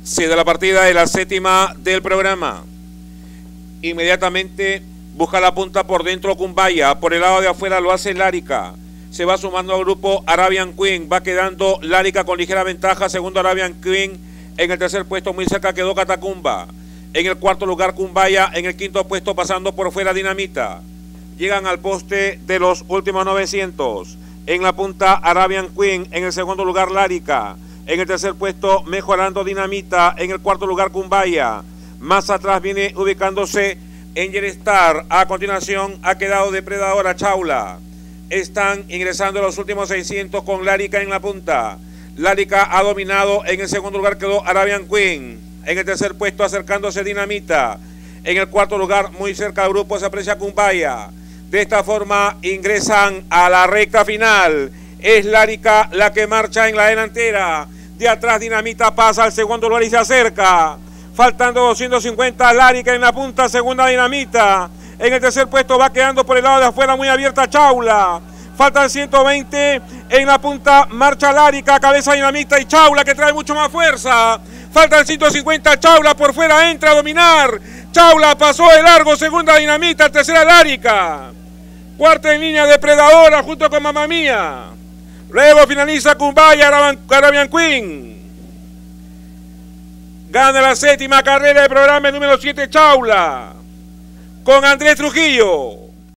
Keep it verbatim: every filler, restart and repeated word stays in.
Se da la partida de la séptima del programa. Inmediatamente busca la punta por dentro Cumbaya. Por el lado de afuera lo hace Lárica. Se va sumando al grupo Arabian Queen. Va quedando Lárica con ligera ventaja. Segundo Arabian Queen. En el tercer puesto muy cerca quedó Catacumba. En el cuarto lugar Cumbaya. En el quinto puesto pasando por fuera Dinamita. Llegan al poste de los últimos novecientos. En la punta Arabian Queen. En el segundo lugar Lárica. En el tercer puesto mejorando Dinamita. En el cuarto lugar Cumbaya. Más atrás viene ubicándose Angel Star. A continuación ha quedado Depredadora Chaula. Están ingresando los últimos seiscientos con Lárica en la punta. Lárica ha dominado. En el segundo lugar quedó Arabian Queen. En el tercer puesto acercándose Dinamita. En el cuarto lugar muy cerca del grupo se aprecia Cumbaya. De esta forma ingresan a la recta final. Es Lárica la que marcha en la delantera. De atrás Dinamita pasa al segundo lugar y se acerca. Faltando doscientos cincuenta, Lárica en la punta, segunda Dinamita. En el tercer puesto va quedando por el lado de afuera muy abierta Chaula. Faltan ciento veinte, en la punta marcha Lárica, cabeza Dinamita y Chaula que trae mucho más fuerza. Faltan ciento cincuenta, Chaula por fuera entra a dominar. Chaula pasó de largo, segunda Dinamita, tercera Lárica. Cuarta en línea Depredadora junto con Mamma Mía. Luego finaliza Cumbaya, Arabian Queen. Gana la séptima carrera del programa número siete Chaula. Con Andrés Trujillo.